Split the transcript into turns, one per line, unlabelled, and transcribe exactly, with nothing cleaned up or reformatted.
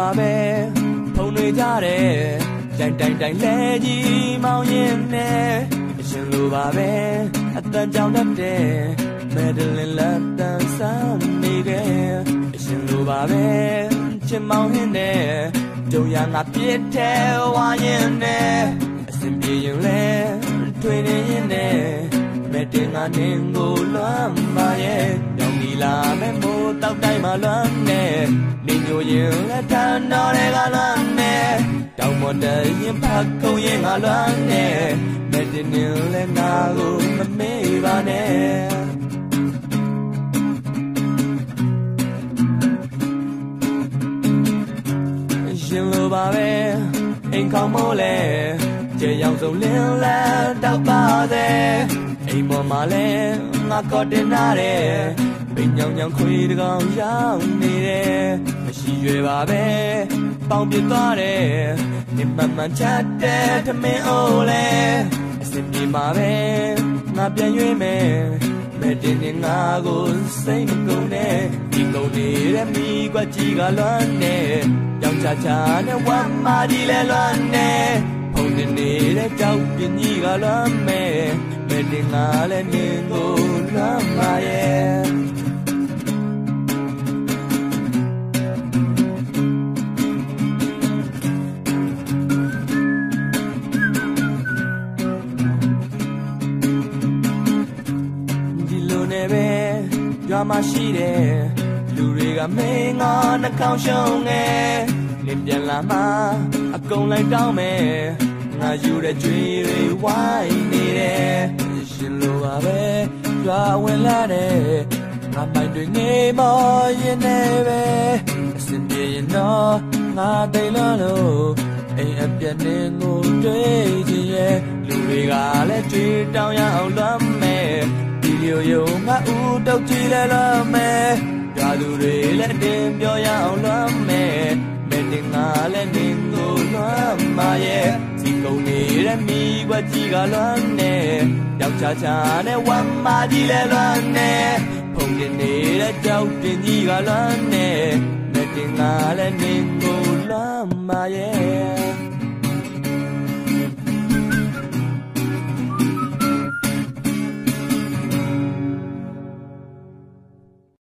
吧呗，碰对家的，တိုင်းတိုင်းတိုင်းလဲကြီးမောင်ရင်နဲ့အရှင်လိုပါပဲအတန်ကြောင်တတ်တဲ့မဲဒလင်လက်တန်ဆန်းနေတဲ့အရှင်လိုပါပဲချစ်မောင်ရင်နဲ့ကြုံရငါပြစ်တဲ့ဝါရင်နဲ့အစင်ပြေရင်လဲထွေနေရင်နဲ့မဲတင်ငါနင်းကိုလွမ်းပါရဲ့တောင်ဒီလာမဲမိုးတောက်တိုင်းမှာလွမ်းနေနေညိုရင်လက်ထန်တော်တွေကလွမ်းနေတောင်မတဲ့ရင်ဖတ်ကုန်ရင်ငါလွမ်းနေမဲတင်နေလဲငါကိုမမေ့ပါနဲ့ရှင်လိုပါပဲအိမ်ခေါင်းမိုးလဲကျေရောက်ဆုံးလင်းလဲတောက်ပါသေးအိမ်ပေါ်မှာလဲငါကော်တင်နာတယ်ပင်ညောင်ညောင်ခွေတကောင်ရောက်နေတယ်မရှိရွယ်ပါပဲပေါင်ပြသွားတယ်ဒီမှန်မှန်ချတ်တဲ့ထမင်းအိုးလဲအစင်ပြေမှာပဲငါပြန်ရွေးမယ်မဲတင်နေငါကိုစိတ်မကုန်နဲ့ဒီကုန်နေတဲ့မိကွက်ကြီးကလွမ်းနေကြောင်ချာချာနဲ့ဝမ်းမာကြီးလဲလွမ်းနေဖုန်တင်နေတဲ့ကြောက်ပြင်းကြီးကလွမ်းမဲ့မဲတင်ငါလဲနင်းကိုလွမ်းပါရဲ့ရွာမှာရှိတယ်လူတွေကမင်းငါနှကောင်းရှုံးနေလင်းပြန်လာမှအကုန်လိုက်တောင်းမယ်ငါယူတဲ့ကြွေတွေဝိုင်းနေတယ်ရှင်လိုပါပဲရွာဝင်လာတယ်ငါမိုက်တွေငေးမောရင်နေပဲအစင်ပြေရင်တော့ငါတိတ်လို့လို့အိမ်အပြတ်နေကိုတွေ့ချင်ရဲ့လူတွေကလည်းကြွေတောင်းရအောင်လွမ်းမယ်yo yo ngã u đâu chỉ là lo mẹ cả dù để lên đêm cho nhau lo mẹ mẹ đừng ngã lên đêm ngủ lo mà ye chỉ cầu nề lên mi qua chỉ cả lo nè đau cha cha nè quăng mà chỉ là lo nè phong điền nề lên trâu điền gì cả lo nè mẹ đừng ngã lên đêm ngủ lo mà ye